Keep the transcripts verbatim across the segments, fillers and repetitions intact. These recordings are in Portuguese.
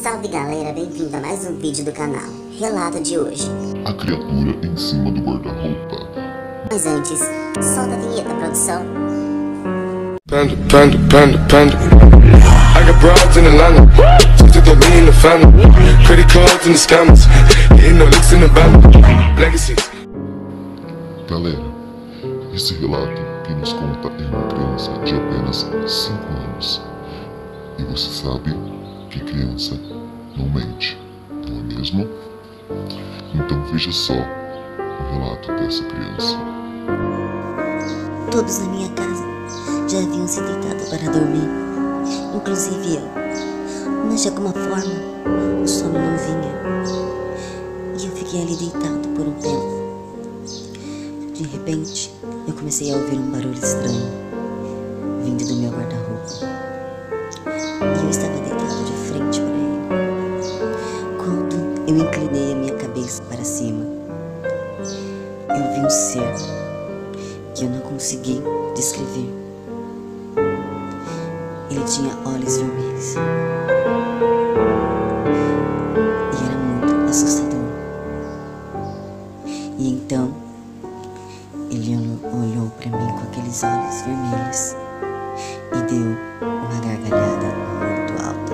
Salve galera, bem-vindo a mais um vídeo do canal. Relato de hoje: a criatura em cima do guarda-roupa. Mas antes, solta a vinheta, produção. Panda, panda, panda, panda. I got broads in Atlanta, just to throw me in the family. Credit cards and the scammers, hitting the licks in the band. Legacies. Galera, esse relato que nos conta é uma criança de apenas cinco anos. E você sabe que criança não mente, não é mesmo? Então veja só o relato dessa criança. Todos na minha casa já haviam se deitado para dormir, inclusive eu. Mas de alguma forma o sono não vinha e eu fiquei ali deitado por um tempo. De repente eu comecei a ouvir um barulho estranho vindo do meu guarda-roupa e eu estava deitado de frente para ele. Quando eu inclinei a minha cabeça para cima, eu vi um ser que eu não consegui descrever. Ele tinha olhos vermelhos e era muito assustador. E então ele olhou para mim com aqueles olhos vermelhos e deu uma gargalhada muito alta.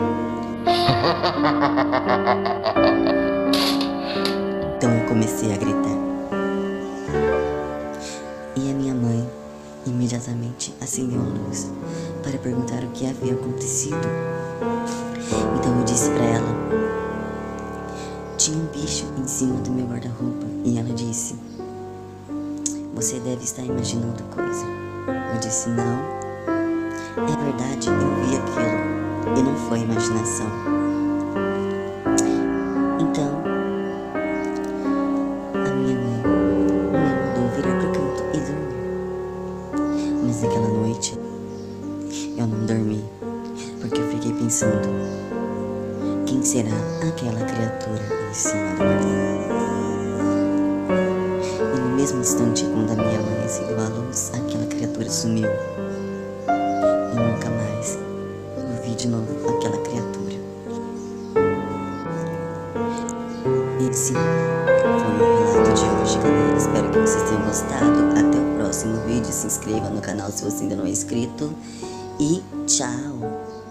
Então eu comecei a gritar. E a minha mãe imediatamente acendeu a luz para perguntar o que havia acontecido. Então eu disse para ela: tinha um bicho em cima do meu guarda-roupa. E ela disse: você deve estar imaginando coisa. Eu disse: não, é verdade, eu vi aquilo e não foi imaginação. Então a minha mãe me mandou virar pro canto e dormir. Mas naquela noite eu não dormi, porque eu fiquei pensando: quem será aquela criatura em cima do guarda-roupa? E no mesmo instante, quando a minha mãe acendeu a luz, aquela criatura sumiu. E nunca mais eu vi de novo aquela criatura. Esse foi o relato de hoje, galera. Espero que vocês tenham gostado. Até o próximo vídeo. Se inscreva no canal se você ainda não é inscrito. E tchau!